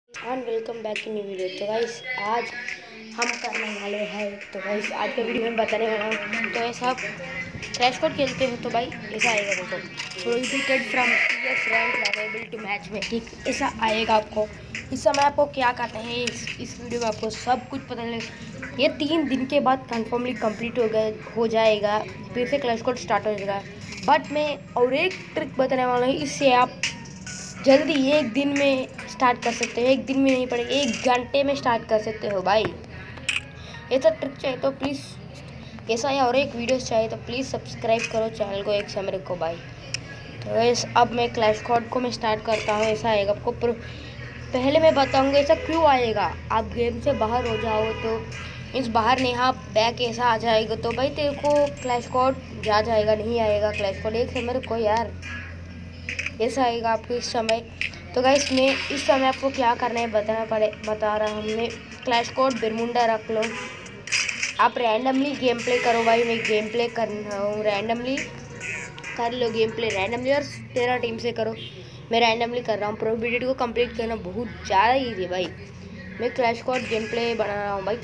And welcome back in new video. तो guys आज हम करने वाले हैं, तो गाइस आज के वीडियो में बताने वाला हूँ। तो ऐसा आप क्रैश कोड खेलते हो तो भाई ऐसा आएगा, देखो prohibited from CS rank available to match में, ठीक ऐसा आएगा आपको। इस समय आपको क्या करना है, इस वीडियो में आपको सब कुछ पता चलेगा। ये 3 दिन के बाद कन्फर्मली कंप्लीट हो जाएगा, फिर से क्लैश कोड स्टार्ट हो जाएगा। बट मैं और एक ट्रिक बताने वाला हूँ, इससे आप जल्दी 1 दिन में स्टार्ट कर सकते हो। 1 दिन में नहीं पड़ेगा, 1 घंटे में स्टार्ट कर सकते हो भाई। ऐसा ट्रिक चाहिए तो प्लीज़, ऐसा है और एक वीडियोस चाहिए तो प्लीज़ सब्सक्राइब करो चैनल को, एक समय रखो भाई। तो वैसे अब मैं क्लैश कोड को मैं स्टार्ट करता हूँ। ऐसा आएगा आपको, पहले मैं बताऊँगा ऐसा क्यों आएगा। आप गेम से बाहर हो जाओ तो इस बाहर नहीं, आप बैक ऐसा आ जाएगा तो भाई तेरे को क्लैश कोड जा जाएगा, नहीं आएगा क्लैश कोड। एक समय रखो यार, ऐसा आएगा आपको इस समय। तो गाइस मैं इस समय आपको क्या करना है बता रहा हूँ। हमने क्लैश कोड बिरमुंडा रख लो, आप रैंडमली गेम प्ले करो भाई। मैं गेम प्ले कर रहा हूँ, रैंडमली कर लो गेम प्ले रैंडमली, और 13 टीम से करो। मैं रैंडमली कर रहा हूँ। प्रोहिबिटेड को कंप्लीट करना बहुत ज़्यादा ईजी है भाई। मैं क्लैश कोड गेम प्ले बना रहा हूँ भाई।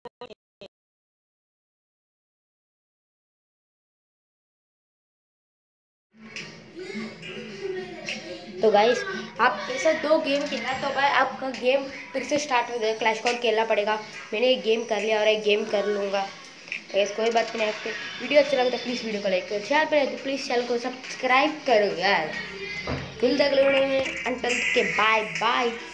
तो गाइस आप ऐसा 2 गेम खेला तो भाई आपका गेम फिर से स्टार्ट हो जाएगा। क्लैश कोड खेलना पड़ेगा। मैंने एक गेम कर लिया और एक गेम कर लूँगा। तो ऐसे कोई बात नहीं। आपको वीडियो अच्छा लगे तो प्लीज़ वीडियो को लाइक करो, चैनल पर तो प्लीज़ चैनल को सब्सक्राइब करो यार। मिलते अगले वीडियो में, अंतल के बाय बाय।